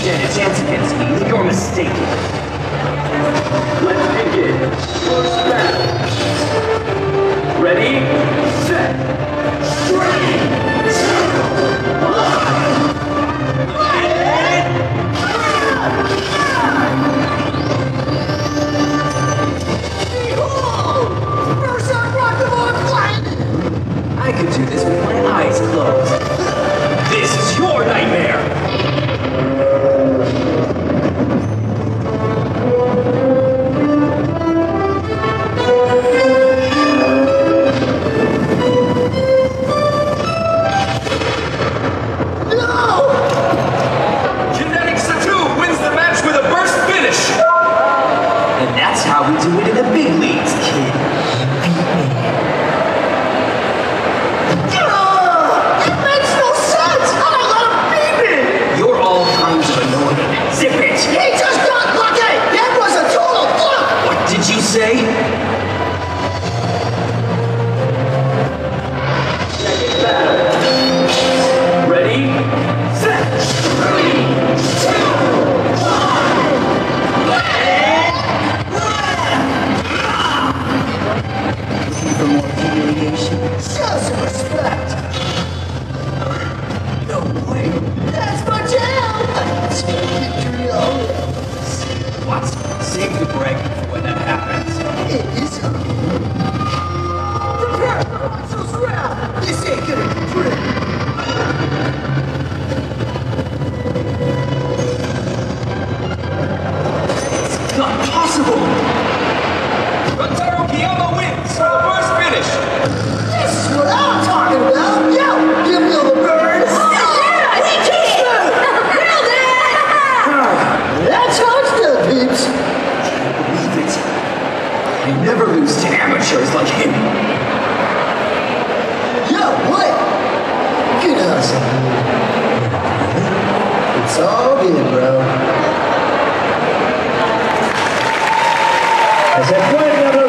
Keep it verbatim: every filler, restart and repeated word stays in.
stand a chance against me. You're mistaken. Let's begin. First round. Ready, set, three, two, one. Behold! First I brought them on planet! I could do this with my eyes closed. This is your nightmare! We do it in the big leagues, kid. It makes no sense! How I let him beat me? You're all kinds of annoying. Zip it! He just got lucky! That was a total fluke! What did you say? Second battle. Ready? Set! Three, two, one! For more humiliation. Show some respect. No way. That's my jam. I take victory always. What? Save the bragging for when that happens. It is a prepare for Hanzo's round. This ain't gonna be pretty. It's not possible. Rotaro Kiyama wins for the first finish. This is what I'm talking about. Yo, give me all the birds. Oh, yeah, we kissed them. Nailed it. That's how it's done, peeps. I can't believe it. I never lose to amateurs like him. Yo, what? Good hustle. It's all good, bro. As I pointed out